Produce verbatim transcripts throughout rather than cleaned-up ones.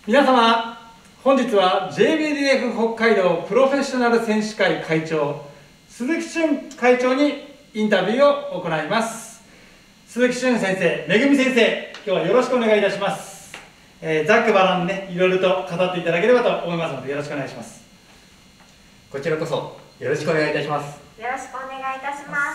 皆様、本日は ジェイビーディーエフ 北海道プロフェッショナル選手会会長鈴木俊会長にインタビューを行います。鈴木俊先生、めぐみ先生、今日はよろしくお願いいたします。えー、ざっくばらんにね、いろいろと語っていただければと思いますので、よろしくお願いします。 こちらこそよろしくお願いいたします。 よろしくお願いいたします。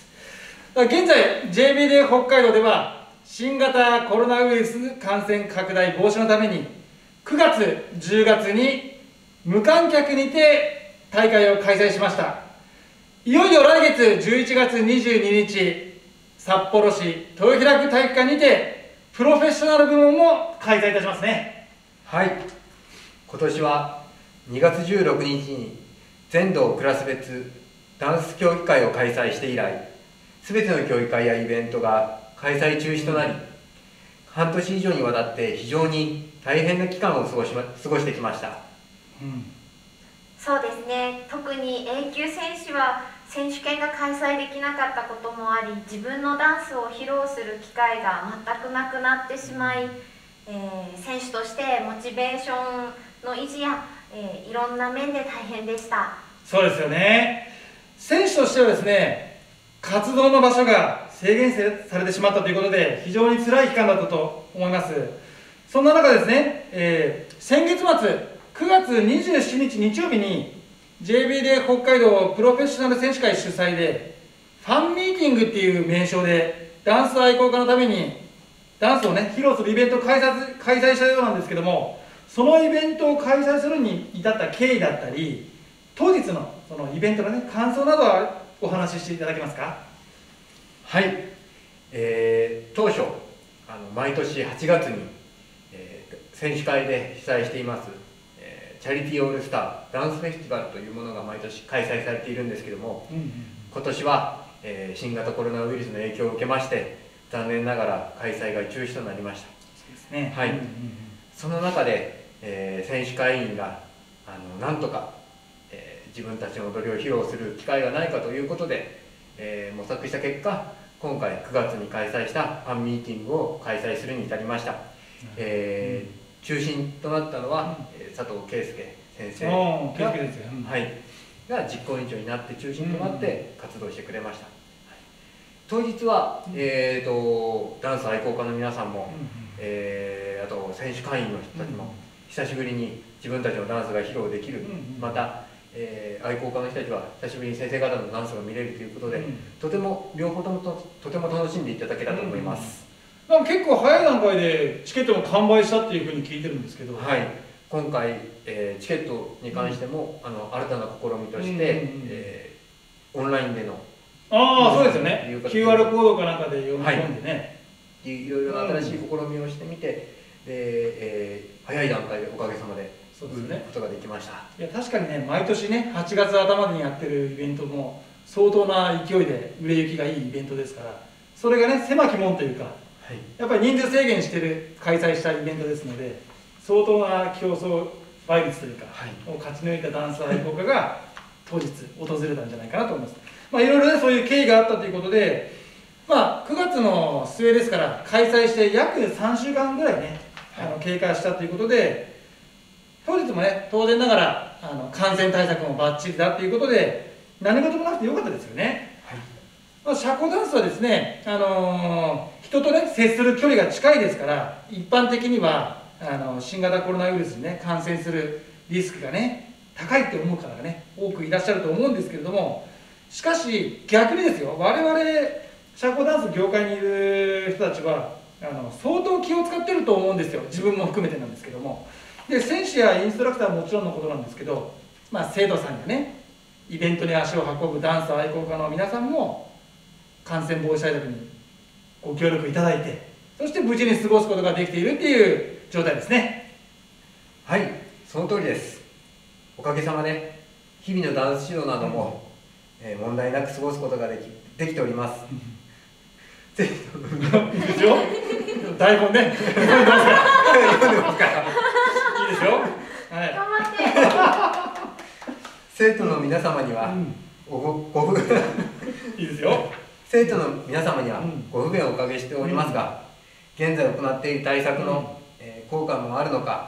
現在 ジェイビーディーエフ 北海道では新型コロナウイルス感染拡大防止のためにくがつじゅうがつに無観客にて大会を開催しました。いよいよ来月じゅういちがつにじゅうににち、札幌市豊平区体育館にてプロフェッショナル部門も開催いたしますね。 はい、今年はにがつじゅうろくにちに全道クラス別ダンス競技会を開催して以来、すべての競技会やイベントが開催中止となり、半年以上にわたって非常に大変な期間を過ごし、ま、過ごしてきました、 うん、そうですね。特に A 級選手は選手権が開催できなかったこともあり、自分のダンスを披露する機会が全くなくなってしまい、えー、選手としてモチベーションの維持や、えー、いろんな面で大変でした。 そうですよね。選手としてはですね、活動の場所が制限されてしまったということで非常に辛い期間だったと思います。そんな中ですね、えー、先月末くがつにじゅうしちにち日曜日に ジェイビーディーエフ 北海道プロフェッショナル選手会主催でファンミーティングっていう名称でダンス愛好家のためにダンスをね披露するイベントを開催、開催したようなんですけども、そのイベントを開催するに至った経緯だったり、当日のそのイベントのね感想などはお話ししていただけますか。 はい、えー、当初あの毎年はちがつに、えー、選手会で主催しています、えー、チャリティーオールスターダンスフェスティバルというものが毎年開催されているんですけども、うんうん、今年は、えー、新型コロナウイルスの影響を受けまして残念ながら開催が中止となりました。 そうですね。 はい、 うんうんうん、 その中で、えー、選手会員があのなんとか、えー、自分たちの踊りを披露する機会がないかということで、えー、模索した結果、今回くがつに開催したファンミーティングを開催するに至りました。えー、中心となったのは、うん、佐藤圭介先生が、はい、が実行委員長になって中心となって活動してくれました。当日は、えー、とダンス愛好家の皆さんも、うん、えー、あと選手会員の人たちも久しぶりに自分たちのダンスが披露できる、うん、また、えー、愛好家の人たちは久しぶりに先生方のダンスが見れるということで、うん、とても両方とも と, とても楽しんでいただけたと思います。 うん、なんか結構早い段階でチケットも完売したっていうふうに聞いてるんですけど、 はい、今回、えー、チケットに関しても、うん、あの新たな試みとして、うん、えー、オンラインでのああ、そうですよね。キューアール コードかなんかで読み込んでね、 はい、いろいろ新しい試みをしてみて、で、えー、早い段階でおかげさまで売ることができました。 いや確かにね、毎年ねはちがつ頭にやってるイベントも相当な勢いで売れ行きがいいイベントですから、それがね狭き門というか、はい、やっぱり人数制限してる開催したイベントですので、相当な競争倍率というか、はい、を勝ち抜いたダンス愛好家が当日訪れたんじゃないかなと思います。まあいろいろねそういう経緯があったということで、まあくがつの末ですから開催して約さんしゅうかんぐらいね、はい、あの経過したということで、当日もね当然ながらあの感染対策もバッチリだということで何事もなくてよかったですよね。はい、まあ、社交ダンスはですね、あのー、人とね接する距離が近いですから、一般的にはあの新型コロナウイルスにね感染するリスクがね高いって思う方がね多くいらっしゃると思うんですけれども、しかし逆にですよ、我々社交ダンス業界にいる人たちはあの相当気を使ってると思うんですよ。自分も含めてなんですけども。で選手やインストラクターはもちろんのことなんですけど、まあ、生徒さんやねイベントに足を運ぶダンス愛好家の皆さんも感染防止対策にご協力いただいて、そして無事に過ごすことができているっていう状態ですね。 はい、その通りです。おかげさまで日々のダンス指導なども、うん、えー、問題なく過ごすことができできております。 ぜひいいですよ。台本ね。読んでますから。読んでますから。いいですよ。はい。頑張って。 生徒の皆様には、うん、ごご不便いいですよ。 生徒の皆様にはご不便をおかけしておりますが、うん、現在行っている対策の、うん、えー、効果もあるのか、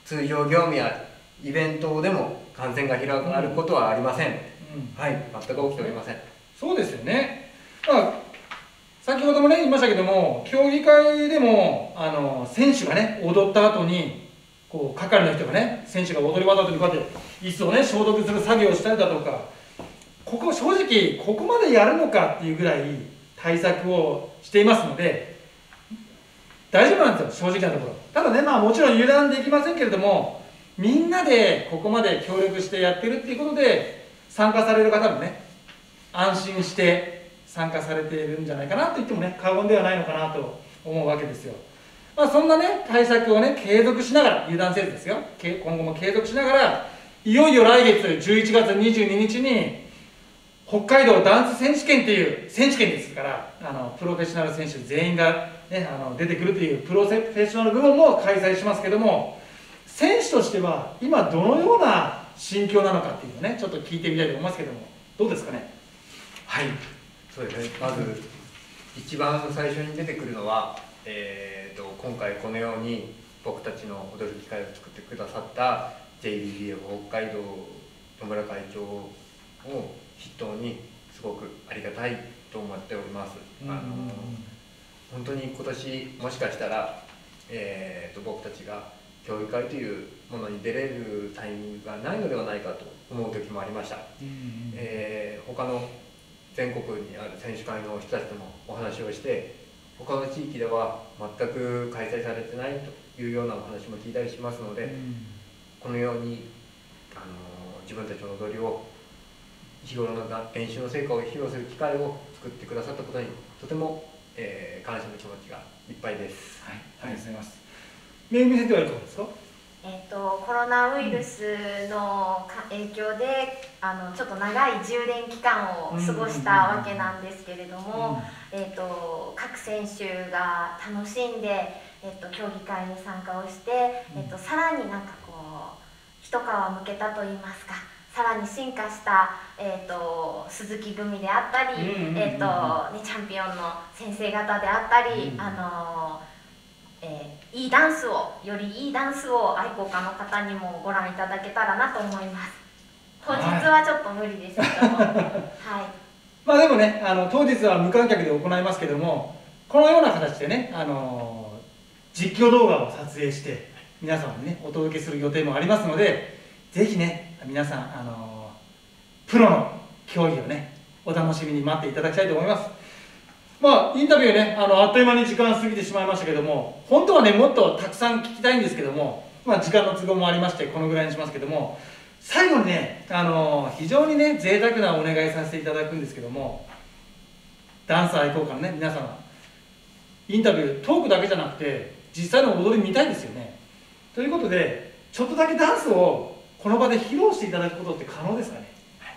通常業務やイベントでも感染が広がることはありません、うんうん、はい、全く起きておりません。 そうですよね、まあ、先ほどもね言いましたけども、競技会でもあの選手がね踊った後にこう係の人がね、選手が踊り終わった後にこうやって椅子をね消毒する作業をしたりだとか、ここ正直ここまでやるのかっていうぐらい対策をしていますので大丈夫なんですよ、正直なところ。ただね、まあもちろん油断できませんけれども、みんなでここまで協力してやってるっていうことで参加される方もね安心して参加されているんじゃないかなと言ってもね過言ではないのかなと思うわけですよ。まあ、そんなね対策をね継続しながら、油断せずですよ、今後も継続しながら、いよいよ来月じゅういちがつにじゅうににちに北海道ダンス選手権っていう選手権ですから、あのプロフェッショナル選手全員が、ね、あの出てくるというプロフェッショナル部門も開催しますけども、選手としては今どのような心境なのかっていうのをねちょっと聞いてみたいと思いますけども、どうですかね。 はい、そうですね。まず一番最初に出てくるのは、えー、と今回このように僕たちの踊る機会を作ってくださった ジェイビービーエフ 北海道野村会長を筆頭にすごくありがたいと思っております。あの本当に今年もしかしたら、えー、と僕たちが競技会というものに出れるタイミングがないのではないかと思う時もありました。えー、他の全国にある選手会の人たちともお話をして、他の地域では全く開催されてないというようなお話も聞いたりしますので、このようにあの自分たちの踊りを日頃の練習の成果を披露する機会を作ってくださったことにとても、えー、感謝の気持ちがいっぱいです。 はい、ありがとうございます。めぐみ先生はいかがですか。 えー、とコロナウイルスの影響であのちょっと長い充電期間を過ごしたわけなんですけれども、えー、と各選手が楽しんで、えー、と競技会に参加をして、えー、とさらになんかこう一皮むけたといいますか、さらに進化した、えー、と鈴木組であったり、えーとね、チャンピオンの先生方であったり、あのえー、いいダンスをよりいいダンスを愛好家の方にもご覧いただけたらなと思います。当日はちょっと無理ですけども、はい、はい、 まあでもね、あの当日は無観客で行いますけども、このような形でね、あの実況動画を撮影して皆様にねお届けする予定もありますので、ぜひね皆さん、あのプロの競技をねお楽しみに待っていただきたいと思います。まあインタビューね、あのあっという間に時間過ぎてしまいましたけども、本当はねもっとたくさん聞きたいんですけども、まあ、時間の都合もありましてこのぐらいにしますけども、最後にね、あの非常にね贅沢なお願いさせていただくんですけども、ダンス愛好家のね皆様、インタビュートークだけじゃなくて実際の踊り見たいですよね。ということでちょっとだけダンスをこの場で披露していただくことって可能ですかね。 はい、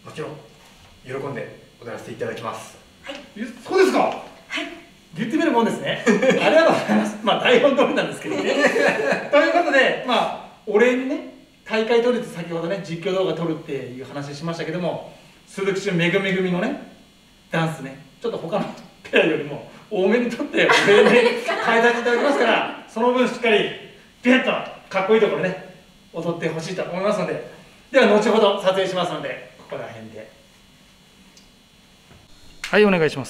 もちろん喜んで踊らせていただきます。 はい、 そうですか。はい、言ってみるもんですね。ありがとうございます。まあ台本通りなんですけどね。ということで、まあお礼にね、大会当日先ほどね実況動画撮るっていう話しましたけども、鈴木俊めぐめ組のねダンスね、ちょっと他のペアよりも多めに撮ってお礼に変えさせていただきますから、その分しっかりビャッとかっこいいところね踊ってほしいと思いますので、では後ほど撮影しますのでここら辺で。はい、お願いします。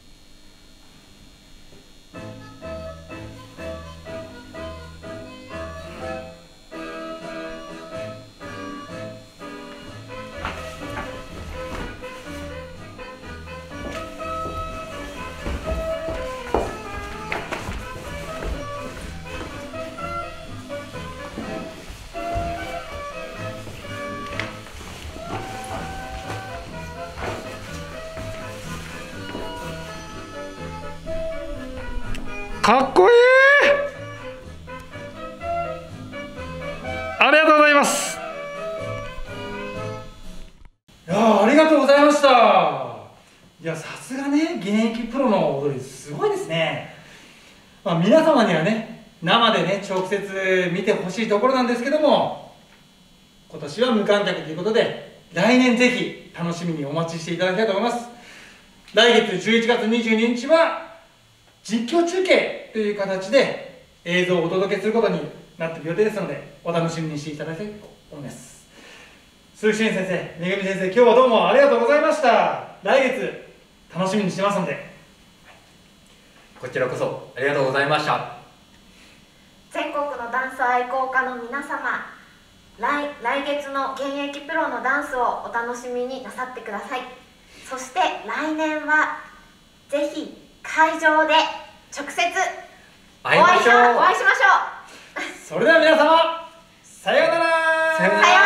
かっこいい。ありがとうございます。いやありがとうございました。いや、さすがね現役プロの踊りすごいですね。まあ、皆様にはね生でね直接見てほしいところなんですけども、今年は無観客ということで来年ぜひ楽しみにお待ちしていただきたいと思います。来月じゅういちがつにじゅうににちは実況中継という形で映像をお届けすることになっていく予定ですので、お楽しみにしていただきたいと思います。鈴木俊先生、めぐみ先生、今日はどうもありがとうございました。来月楽しみにしてますので。 こちらこそありがとうございました。 全国のダンス愛好家の皆様、来来月の現役プロのダンスをお楽しみになさってください。そして来年はぜひ会場で直接お会いしましょう。 それでは皆様、さようなら。 さようなら。